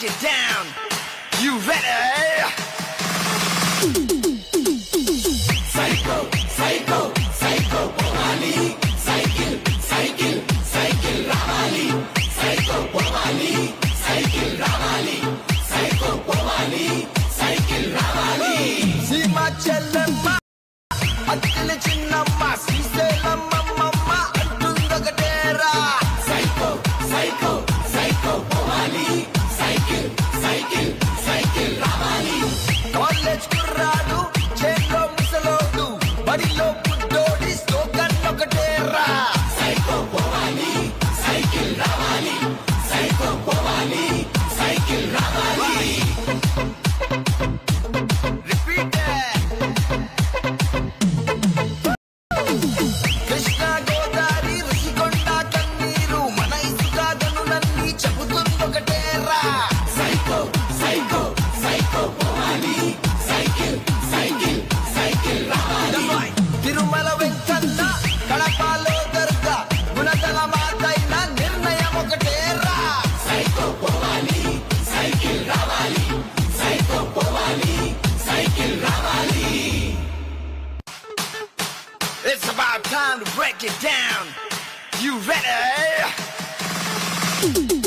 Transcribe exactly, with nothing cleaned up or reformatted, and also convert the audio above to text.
it down. You ready? Psycho, psycho, psycho, Pomali. Cycle, cycle, cycle, Ramali. Psycho, Pomali. Cycle, Ramali. Psycho, Pomali. Cycle, Ramali. Sima Chellamma, Adile Chinnamma, Srisalamma, Mamma, Antundagateera. Psycho, psycho, psycho, Pomali. Cycle, cycle, cycle, Ramali. College kurradu, chelo musalodu, badilo puddodi, slogan okatera. Psycho, Pomali. Cycle, Ramali. Psycho, Pomali. Cycle, Ramali. Repeat it. Krishna Godavari Rishikonda Kanneeru mana isuga ganunalli cheputundokatera. Psycho, psycho, psycho, Pomali. Cycle, cycle, cycle, Ramali. Tirumala Venkalla Kadapalo Darga Gunadala Mataina Nirnayam okatera. Psycho, Pomali. Cycle, Ramali. Psycho, Pomali. Cycle, Ramali. It's about time to break it down. You ready?